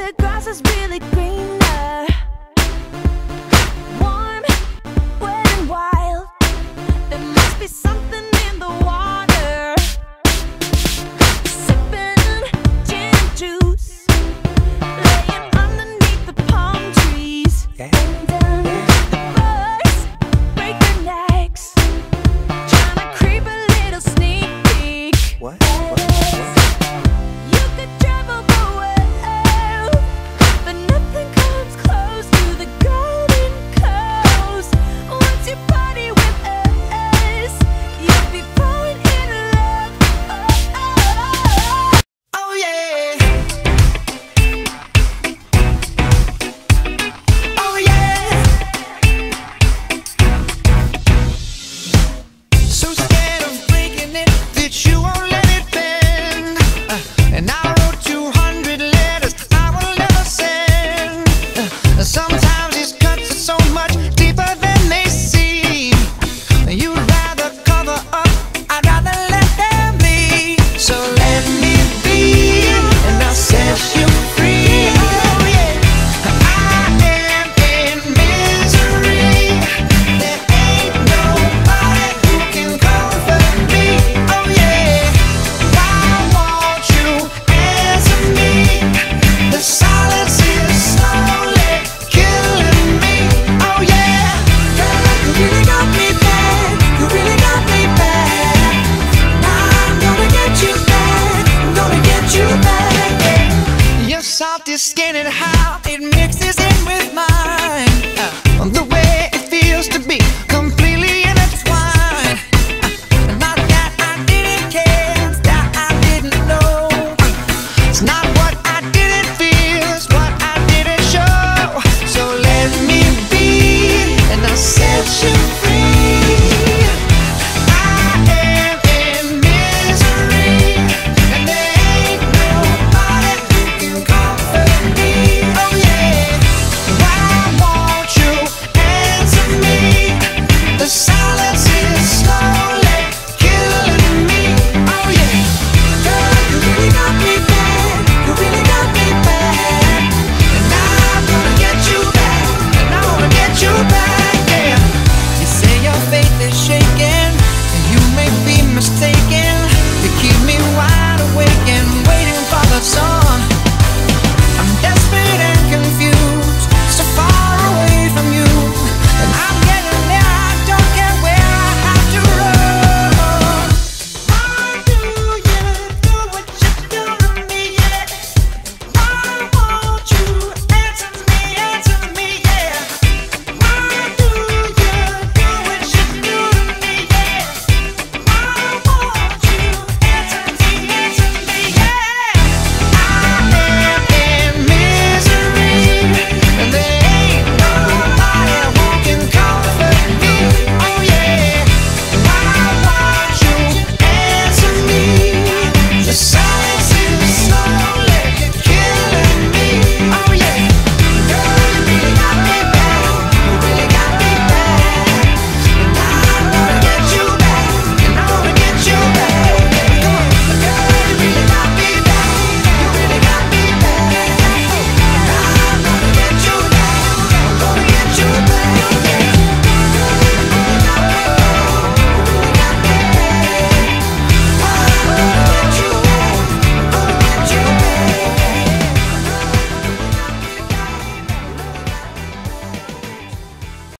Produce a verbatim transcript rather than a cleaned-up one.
the grass is really greener. Warm, wet and wild. There must be something in the water. Sipping gin and juice, laying underneath the palm trees. Yeah. And um, the birds break their necks, trying to creep a little sneak peek. What? What? What? You could travel the world, but nothing comes close to the Golden Coast. Once you party with us, you'll be falling in love. Oh, oh, oh. Oh yeah. Oh yeah. So scared of breaking it that you won't let it bend. Uh, and I wrote two hundred letters I will never send. Uh, sometimes these cuts are so much deeper than they seem. You'd rather cover up, I'd rather let them be. So let me be, and I'll set you free. Oh yeah. I am in misery. There ain't nobody who can comfort me. Oh yeah. Why won't you answer me? The silence is slowly killing me. Oh yeah. Girl, you really got me bad. You really got me bad. I'm gonna get you back. I'm gonna get you back. Your salty skin and high.